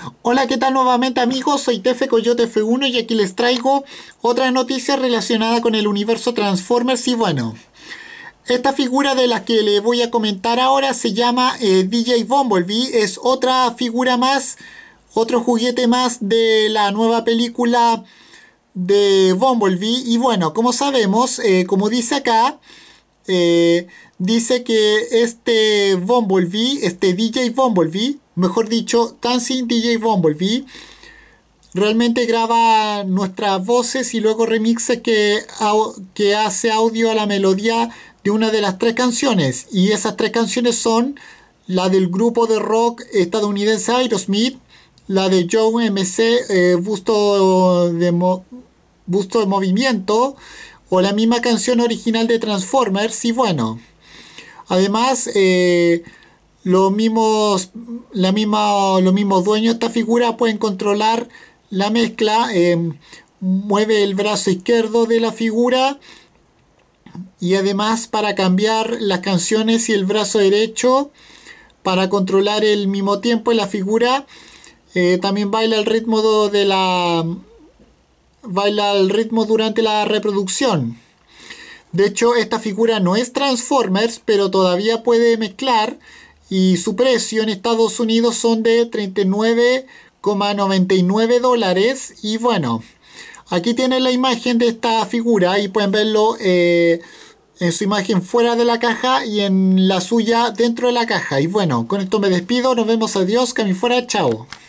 Hola, ¿qué tal nuevamente amigos? Soy Tefe Coyote F1 y aquí les traigo otra noticia relacionada con el universo Transformers y bueno, esta figura de la que le voy a comentar ahora se llama DJ Bumblebee, es otra figura más, otro juguete más de la nueva película de Bumblebee y bueno, como sabemos, como dice acá, eh, dice que este Bumblebee, este DJ Bumblebee, mejor dicho, Dancing DJ Bumblebee, realmente graba nuestras voces y luego remixe que hace audio a la melodía de una de las tres canciones. Y esas tres canciones son la del grupo de rock estadounidense Aerosmith, la de Joe MC, Busto de Movimiento, o la misma canción original de Transformers. Y bueno, además, los mismos dueños de esta figura pueden controlar la mezcla. Mueve el brazo izquierdo de la figura y además para cambiar las canciones y el brazo derecho para controlar el mismo tiempo en la figura. También baila el ritmo durante la reproducción. De hecho, esta figura no es Transformers, pero todavía puede mezclar y su precio en Estados Unidos son de $39,99. Y bueno, aquí tienen la imagen de esta figura y pueden verlo en su imagen fuera de la caja y en la suya dentro de la caja. Y bueno, con esto me despido, nos vemos, adiós, que a mí fuera, chao.